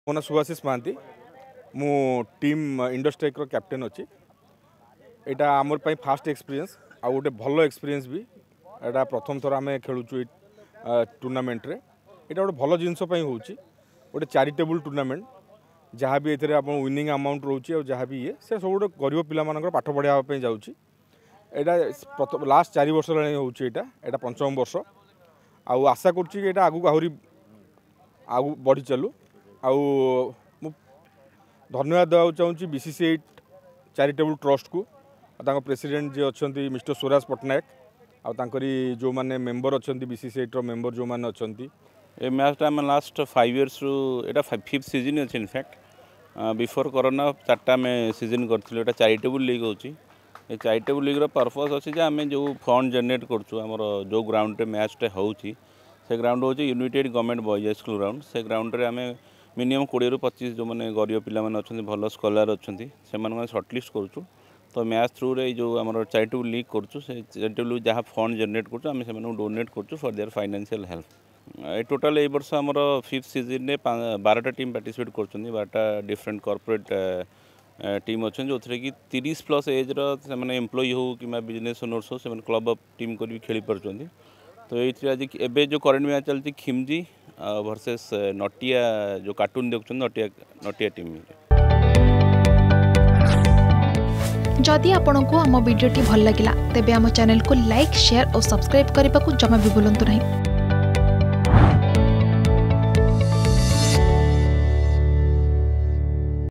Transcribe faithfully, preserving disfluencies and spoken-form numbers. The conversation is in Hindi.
मो ना सुभाषिष महांती मु टीम इंडस्ट्रेक रो कैप्टेन अच्छी यहाँ आमर फास्ट एक्सपीरियंस आ गोटे भल एक्सपीरियंस भी एटा प्रथम थर आम खेलुचु टूर्नामेंट रे एटा गोटे भल जिनस हो गोटे चैरिटेबल टूर्नामेंट जहाँ भी ये आप विनिंग अमाउंट रोचे और जहाँ भी ये से सब गोटे गरीब पिला पाठ पढ़ाई जाऊँगी यहाँ लास्ट चार वर्ष होता यहाँ पंचम वर्ष आउ आशा करुँच आगू आहरी आगू बढ़ी चलू आउ धन्यवाद देवा चाहूँगी बीसीसी एट चैरिटेबल ट्रस्ट को प्रेसिडेंट जी अच्छा मिस्टर स्वराज पट्टनायक आउरी जो मैंने मेंबर अच्छा बीसीसी एट मेंबर जो मैंने अच्छा ए मैच आम लास्ट फाइव इयर्स रु फिफ्थ सीजन अच्छे इनफैक्ट बिफोर कोरोना चार्टा आम सीजन करूँ चैरिटेबल लीग हो चैरिटेबल लीग पर्पस अच्छे आम जो फंड जनरेट करमर जो ग्राउंड मैचटा हो ग्राउंड हूँ united government boys school ground से ग्राउंड रे आम मिनिमम कोड़े रु पच्चीस जो मैंने गरीब पिला अच्छा भल स्कलार अच्छा से सर्टलिस्ट करूँ तो मैच थ्रू रे जो आम चैरिटेबल लीग करूँ से चैरिटेबल जहाँ फंड जनरेट करें डोनेट करूँ for their financial help total ए वर्ष आमर फिफ्थ सीजन में बारटा टीम पार्टिसिपेट कर बारटा डिफरेंट कॉर्पोरेट टीम अच्छा जो थे कि तीस प्लस एज रे एम्प्लॉय हो कि बिजनेस ओनर्स हो से क्लब अफ टीम कर खेली पार्टी तो ये आज एबे जो करेंट मैच चलती खिमजी वर्सेस नटिया जो कार्टून देखुं नटिया नटिया टीम। जदि आपंक आम भिडी भल लगा तेब आम चैनल को लाइक शेयर और सब्सक्राइब करने को जमा भी भूलु नहीं।